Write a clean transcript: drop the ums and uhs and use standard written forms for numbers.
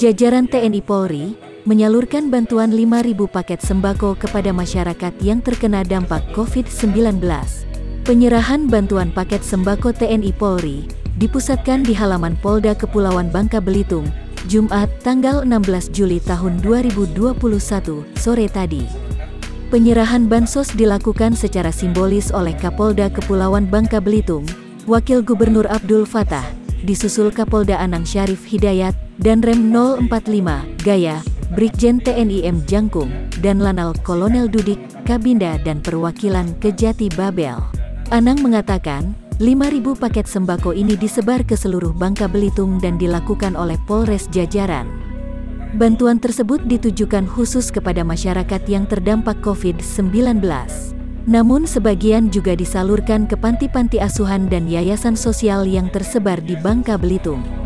Jajaran TNI Polri menyalurkan bantuan 5.000 paket sembako kepada masyarakat yang terkena dampak COVID-19. Penyerahan bantuan paket sembako TNI Polri dipusatkan di halaman Polda Kepulauan Bangka Belitung, Jumat, tanggal 16 Juli tahun 2021, sore tadi. Penyerahan bansos dilakukan secara simbolis oleh Kapolda Kepulauan Bangka Belitung, Wakil Gubernur Abdul Fattah, disusul Kapolda Anang Syarif Hidayat, dan Rem 045, Gaya, Brigjen TNI M. Jangkung, dan Lanal Kolonel Dudik, Kabinda dan perwakilan Kejati Babel. Anang mengatakan, 5.000 paket sembako ini disebar ke seluruh Bangka Belitung dan dilakukan oleh Polres jajaran. Bantuan tersebut ditujukan khusus kepada masyarakat yang terdampak COVID-19. Namun sebagian juga disalurkan ke panti-panti asuhan dan yayasan sosial yang tersebar di Bangka Belitung.